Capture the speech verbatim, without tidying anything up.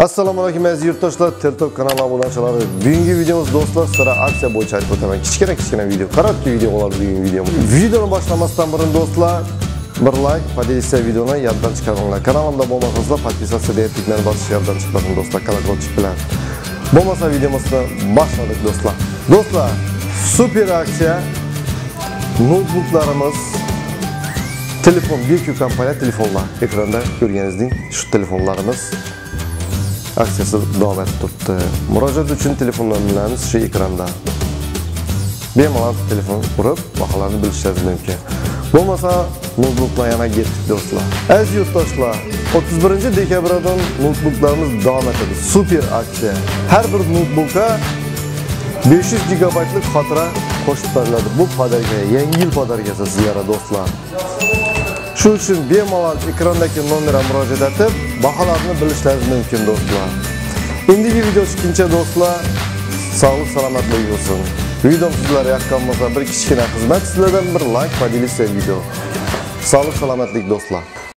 Assalomu alaykum aziz yurtdoshlar, TikTok kanali obunachilari. Bugungi videomiz do'stlar sira aksiya bo'yicha aytib o'taman. Kichkina kichkina video, qaratkı video bo'ladi bugungi videomiz. Videoni boshlamasdan burun do'stlar, bir like, podelitsiya videoni yoddan chiqaringlar. Kanalimda bo'lmasangizlar, podpisatsiya degan tugmani bosish yoddan chiqmasin do'stlar, kolokol bilan. Bo'lmasa videomizni boshladik do'stlar. Do'stlar, super aksiya. Notebooklarimiz, telefon, B Q kompaniya telefonlar. Ekranda ko'rganingizdek, shu telefonlarimiz aksiyasi davom etib turibdi. Murojaat uchun telefon nomerlarimiz shu ekranda. Bemalol telefon urib, baholarni bilishingiz mumkin. Bo'lmasa, notebooklar yana ketdi do'stlar. Aziz yurtdoshlar, o'ttiz birinchi dekabrdan notebooklarimiz davom etadi. Super aksiya. Har bir notebookga besh yuz gigabaytlik xotira qo'shib beriladi. Bu podarka, yangi yil podarkasi sizlarga do'stlar. Shu uchun bemalol ekrandagi nomerga murojaat etib, baholarni bilishingiz mumkin do'stlar. Endigi video chiqincha do'stlar, sog'lik salomatlik bo'lsin. Videom sizlarga yoqqan bo'lsa, bir kichkina xizmat, sizlardan bir like, podelitsiya video. Sog'lik salomatlik do'stlar.